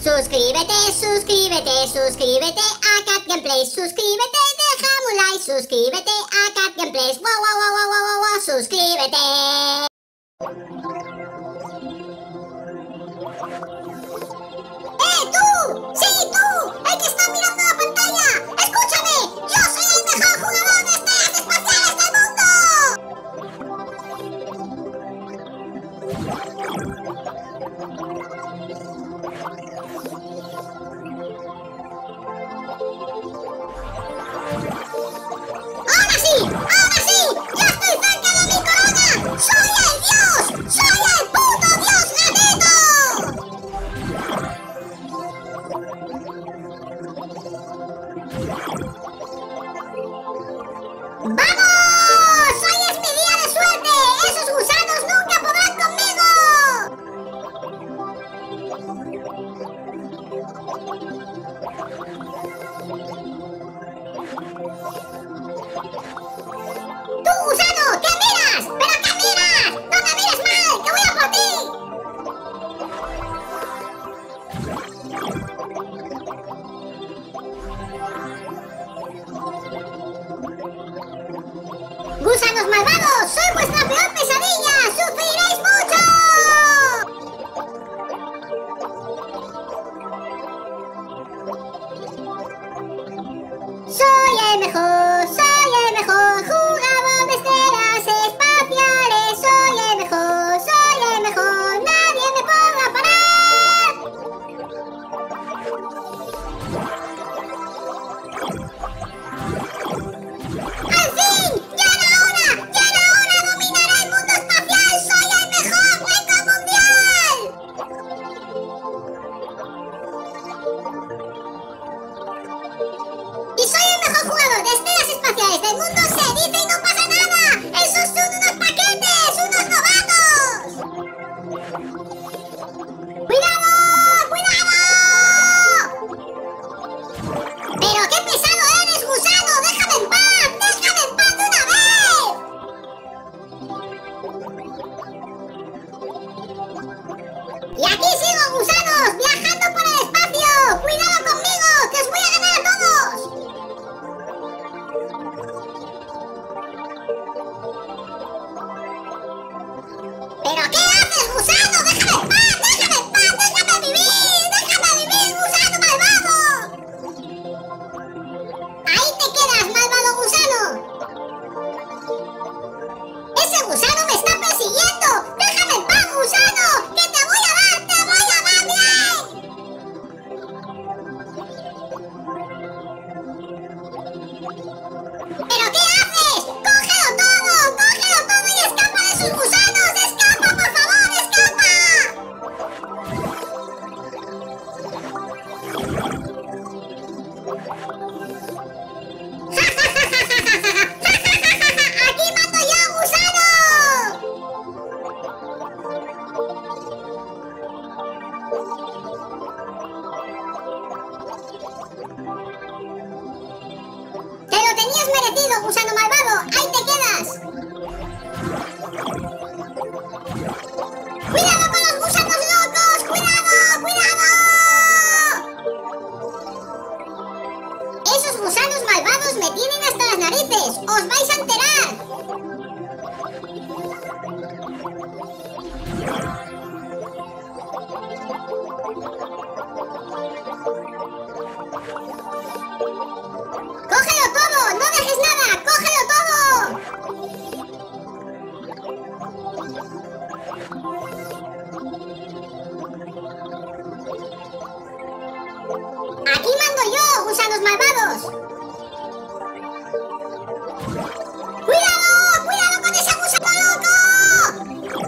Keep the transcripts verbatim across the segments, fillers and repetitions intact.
Suscríbete, suscríbete, suscríbete a Cat Gameplays. Suscríbete, déjame un like. Suscríbete a Cat Gameplays. Wow, wow, wow, wow, wow, wow, suscríbete. ¡Eh, tú! ¡Sí, tú! ¡El que está mirando la pantalla! ¡Escúchame! ¡Yo soy el mejor jugador de estrellas espaciales del mundo! ¡Ahora sí! ¡Ahora sí! ¡Ya estoy cerca de mi corona! ¡Soy el dios! ¡Soy el puto dios gatito! ¡Vamos! ¡Hoy es mi día de suerte! ¡Esos gusanos nunca podrán conmigo! ¡Tú, gusano! ¿Qué miras? ¿Pero qué miras? ¡No me mires mal! ¡Que voy a por ti! ¡Gusanos malvados! ¡Soy vuestra peor pesadilla! ¡Sufriréis mucho! Soy el mejor, soy el mejor jugador de estrellas espaciales. Soy el mejor, soy el mejor, nadie me podrá parar. ¡Al fin! ¡Ya era hora! ¡Ya era hora! ¡Dominaré el mundo espacial! ¡Soy el mejor! ¡Vengo al mundial! ¡Y soy el mejor jugador de estrellas espaciales del mundo! ¡Se dice y no pasa nada! ¡Esos son unos paquetes! ¡Unos novatos! ¡Cuidado! ¡Cuidado! ¡Pero qué pesado eres, gusano! ¡Déjame en paz! ¡Déjame en paz de una vez! ¡Y aquí sigo, gusanos! ¡Viajando por el espacio! ¡Cuidado conmigo! ¡Que os voy a ganar a todos! ¿Pero qué haces, gusano? ¡Déjame en paz! ¡Déjame en paz! ¡Déjame vivir! ¡Déjame vivir, gusano malvado! ¡Ahí te quedas, malvado gusano! ¡Ese gusano me está persiguiendo! ¡Déjame en paz, gusano! ¡Que te voy a dar! ¡Te voy a dar bien! ¿Pero qué haces? ¡Cógelo todo! ¡Cógelo todo y escapa de esos gusanos! ¡Escapa, por favor! ¡Escapa! ¡Ja, ja, ja, ja, ja, ja, ja! ¡Ja, ja, ja, ja, ja! ¡Aquí mando yo, gusano! ¡Te lo tenías merecido, gusano malvado! ¡Ahí te quedas! ¡Cuidado con los gusanos locos! ¡Cuidado! ¡Cuidado! Esos gusanos malvados me tienen hasta las narices. ¡Os vais a enterar! ¡Cógelo todo! ¡No dejes nada! ¡Cógelo todo! ¡Aquí mando yo, gusanos malvados! ¡Cuidado! ¡Cuidado con ese gusano loco!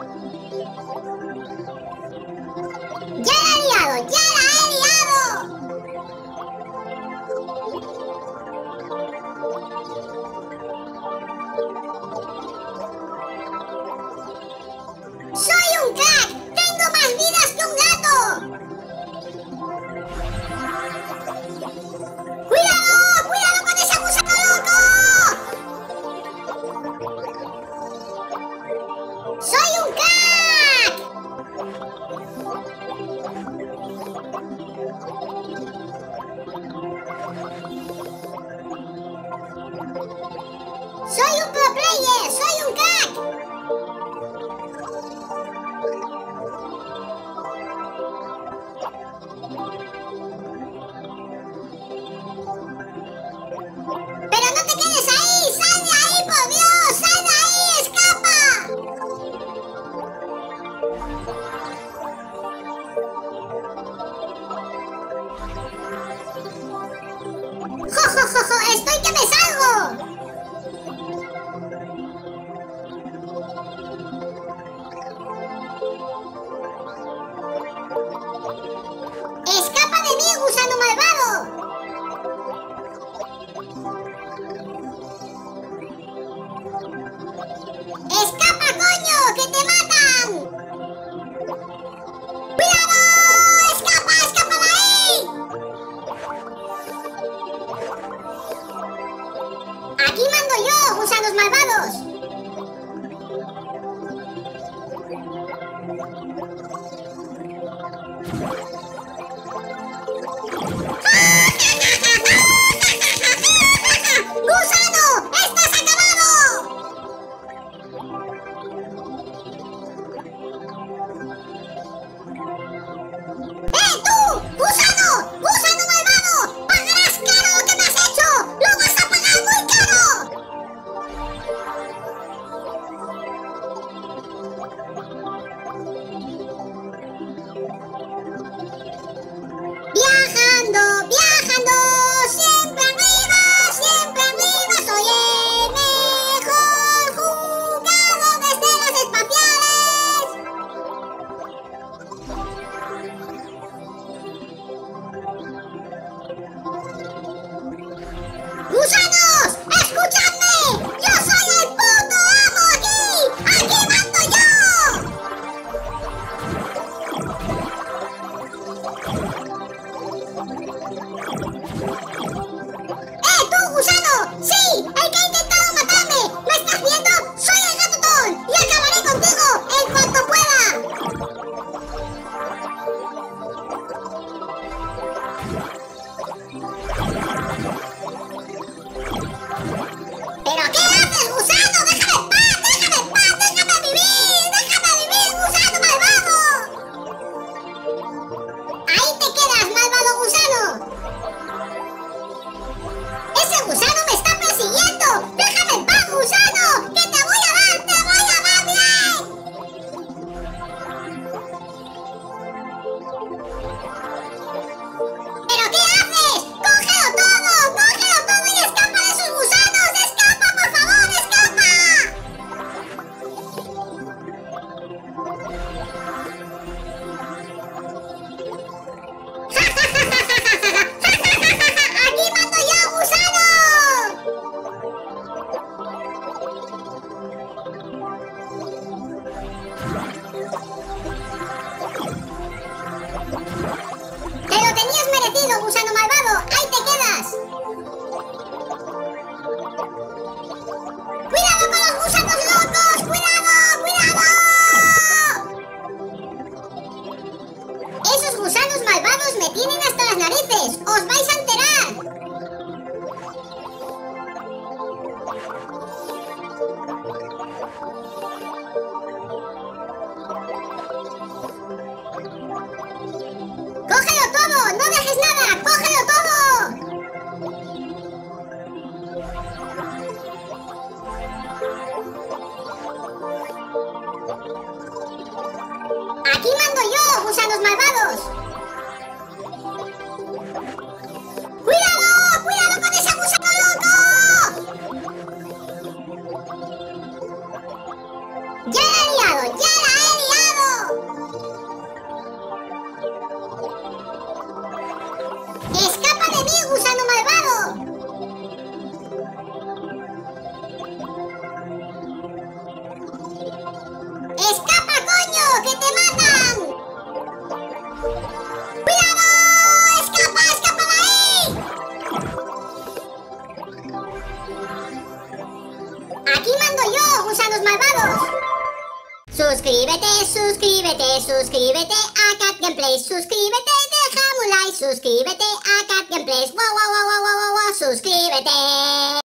¡Ya la he liado! ¡Ya la he liado! ¡Soy un crack! ¡Tengo más vidas que un gato! ¡Cuidado! ¡Ojo! ¡Estoy que me salgo! ¡Escapa de mí, gusano malvado! ¡Escapa, coño! ¡Que te matan! ¡Cuidado! ¡Escapa! ¡Escapa de ahí! ¡Aquí mando yo, gusanos malvados! ¡Gusano! ¡Estás acabado! ¡Eh, tú! ¡Gusano! ¡Gusano malvado! ¡Pagarás caro lo que me has hecho! ¡Lo vas a pagar muy caro! Viajando, viajando, siempre arriba, siempre arriba, soy el mejor jugador de estelas espaciales. ¡Gusanos! ¡Escuchadme! ¡Yo soy el puto amo aquí! ¡Aquí mando yo! ¡Eh, tú, gusano! ¡Sí! ¡El que ha intentado matarme! ¿Me estás viendo? ¡Soy el gatotón! ¡Y acabaré contigo en cuanto pueda! ¿Pero qué haces, gusano? ¡Déjame en paz! ¡Déjame en paz! ¡Déjame vivir! ¡Déjame vivir, gusano malvado! ¡Ahí te quedas, malvado gusano! ¡Ese gusano me está persiguiendo! ¡Déjame en paz, gusano! ¡Que te voy a dar! ¡Te voy a dar bien! ¿Pero qué haces? ¡Cógelo todo! ¡Cógelo todo y escapa de esos gusanos! ¡Escapa, por favor! ¡Escapa! ¡Aquí mando yo, gusano! ¡Te lo tenías merecido, gusano malvado! ¡Ahí te quedas! ¡Cuidado con los gusanos locos! ¡Cuidado! ¡Cuidado! Esos gusanos malvados me tienen hasta las narices. ¡Os vais a enterar! ¡Cógelo todo! ¡No dejes nada! ¡Cógelo todo! ¡Aquí mando yo, gusanos malvados! ¡Cuidado! ¡Cuidado con ese gusano loco! ¡Ya la he liado! ¡Ya la he liado! ¡Escapa de mí, gusano malvado! ¡Escapa, coño! ¡Que te matan! ¡Cuidado! ¡Escapa! ¡Escapa de ahí! Aquí mando yo, gusanos malvados. Suscríbete, suscríbete, suscríbete a Cat Gameplays. Suscríbete, déjame un like. Suscríbete a Cat Gameplays. Wow, wow, wow, wow, wow, wow, suscríbete.